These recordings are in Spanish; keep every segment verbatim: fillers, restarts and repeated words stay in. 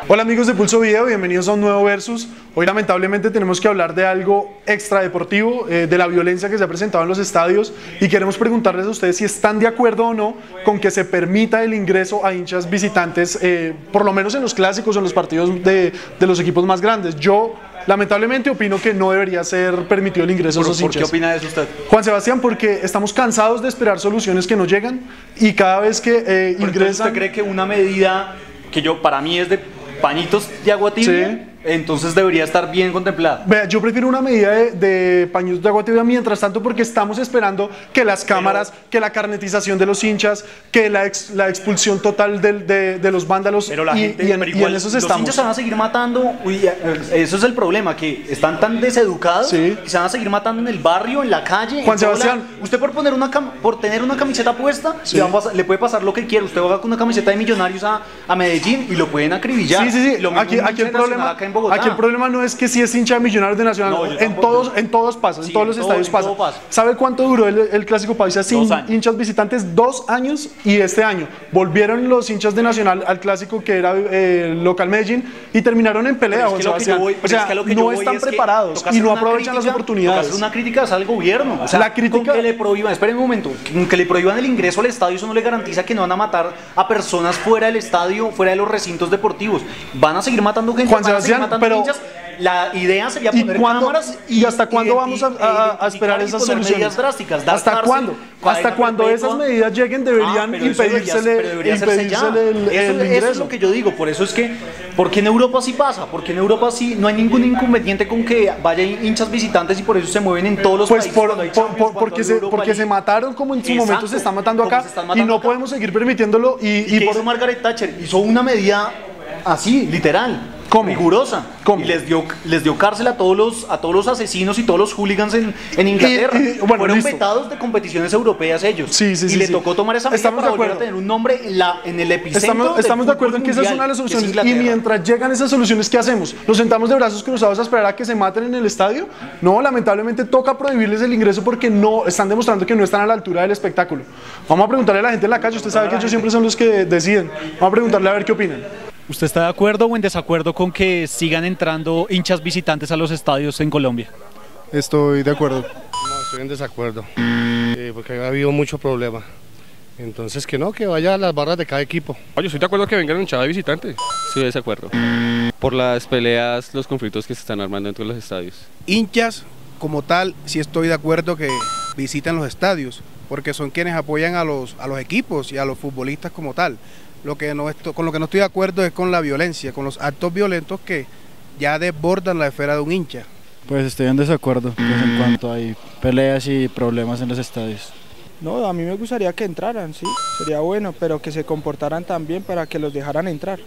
Hola amigos de Pulso Video, bienvenidos a un nuevo Versus. Hoy lamentablemente tenemos que hablar de algo extradeportivo, eh, de la violencia que se ha presentado en los estadios, y queremos preguntarles a ustedes si están de acuerdo o no con que se permita el ingreso a hinchas visitantes, eh, por lo menos en los clásicos o en los partidos de, de los equipos más grandes. Yo lamentablemente opino que no debería ser permitido el ingreso a esos hinchas. ¿Por qué opina eso usted? Juan Sebastián, porque estamos cansados de esperar soluciones que no llegan y cada vez que eh, ingresan... ¿Usted cree que una medida que yo para mí es de pañitos de agua tibia, sí, entonces debería estar bien contemplada? Vea, yo prefiero una medida de, de pañitos de agua tibia mientras tanto, porque estamos esperando que las cámaras, pero, que la carnetización de los hinchas, que la, ex, la expulsión total de, de, de los vándalos, pero la y, gente, y, en, pero igual, y en esos los estamos. Los hinchas se van a seguir matando. Uy, eso es el problema, que están tan deseducados, sí, y se van a seguir matando en el barrio, en la calle. Juan Sebastián, la, usted por, poner una cam, por tener una camiseta puesta, sí, le, va a pasar, le puede pasar lo que quiera. Usted va con una camiseta de Millonarios a, a Medellín y lo pueden acribillar. Sí, sí, sí. Lo aquí, aquí, el problema, acá en Bogotá. Aquí el problema no es que si es hincha de Millonarios de Nacional, no, en, todos, en todos pasa, sí, en todos los todo, estadios pasa. pasa. ¿Sabe cuánto duró el, el Clásico Paisa sin hinchas visitantes? Dos años, y este año volvieron los hinchas de Nacional al Clásico que era eh, local Medellín y terminaron en pelea. Es que o sea, voy, o sea es que no están preparados y no aprovechan crítica, las oportunidades. Hacer una crítica al gobierno. O sea, la crítica, con que le prohíban, esperen un momento, con que le prohíban el ingreso al estadio, eso no le garantiza que no van a matar a personas fuera del estadio, fuera de los recintos deportivos. Van a seguir matando gente, Juan van a seguir Sebastián, matando pero hinchas. La idea sería poner ¿y cuándo, cámaras y, y hasta cuándo vamos a, a, a esperar esas soluciones? Medidas drásticas, ¿Hasta cuándo? Hasta cuando esas medidas lleguen deberían ah, impedírsele, debería, impedírsele el, eso, el eso es lo que yo digo. Por eso es que, porque en Europa sí pasa, porque en Europa sí no hay ningún inconveniente con que vayan hinchas visitantes y por eso se mueven en todos los pues países. Por, por, por, porque se, porque se mataron como en su Exacto, momento se están matando acá matando y no acá. Podemos seguir permitiéndolo. Y, ¿Y, y por... hizo Margaret Thatcher? Hizo una medida así, literal. ¿Cómo? Rigurosa. ¿Cómo? Y les dio, les dio cárcel a todos los, a todos los asesinos y todos los hooligans en, en Inglaterra. Y, y, bueno, Fueron listo. vetados de competiciones europeas ellos. Sí, sí, y sí, le sí. tocó tomar esa medida para volver a tener un nombre en, la, en el epicentro. Estamos, estamos de acuerdo en que esa es una de las soluciones. Y mientras llegan esas soluciones, ¿qué hacemos? ¿Nos sentamos de brazos cruzados a esperar a que se maten en el estadio? No, lamentablemente toca prohibirles el ingreso porque no están demostrando que no están a la altura del espectáculo. Vamos a preguntarle a la gente en la calle. Usted sabe que ellos siempre son los que deciden. Vamos a preguntarle a ver qué opinan. ¿Usted está de acuerdo o en desacuerdo con que sigan entrando hinchas visitantes a los estadios en Colombia? Estoy de acuerdo. No, estoy en desacuerdo, eh, porque ha habido mucho problema. Entonces que no, que vaya a las barras de cada equipo. Yo estoy de acuerdo que vengan hinchadas de visitantes. Estoy de desacuerdo. Por las peleas, los conflictos que se están armando dentro de los estadios. Hinchas, como tal, sí estoy de acuerdo que visiten los estadios, porque son quienes apoyan a los, a los equipos y a los futbolistas como tal. Lo que no estoy, con lo que no estoy de acuerdo es con la violencia, con los actos violentos que ya desbordan la esfera de un hincha. Pues estoy en desacuerdo pues en cuanto hay peleas y problemas en los estadios. No, a mí me gustaría que entraran, sí, sería bueno, pero que se comportaran también para que los dejaran entrar.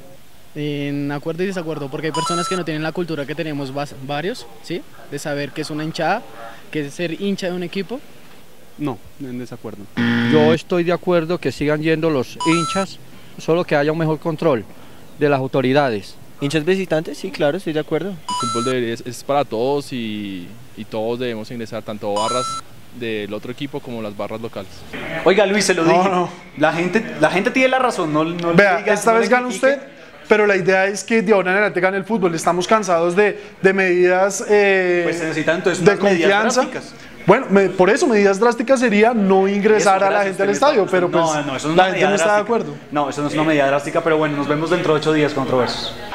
En acuerdo y desacuerdo, porque hay personas que no tienen la cultura que tenemos varios, ¿sí? De saber qué es una hinchada, qué es ser hincha de un equipo. No, en desacuerdo. Yo estoy de acuerdo que sigan yendo los hinchas, solo que haya un mejor control de las autoridades. ¿Hinchas visitantes? Sí, claro, estoy de acuerdo. El fútbol debería, es, es para todos y, y todos debemos ingresar, tanto barras del otro equipo como las barras locales. Oiga Luis, se lo no, dije, no. La, gente, la gente tiene la razón, no, no Vea, diga, esta no vez gana usted, pero la idea es que de ahora en adelante gane el fútbol. Estamos cansados de, de medidas eh, pues se necesitan entonces de confianza. Bueno, me, por eso medidas drásticas sería no ingresar eso, a la gente al estadio, pero pues no, no, eso no la es gente no está de acuerdo. No, eso no es una medida drástica, pero bueno, nos vemos dentro de ocho días con otro Versus.